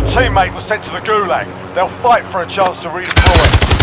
teammate was sent to the Gulag. They'll fight for a chance to redeploy.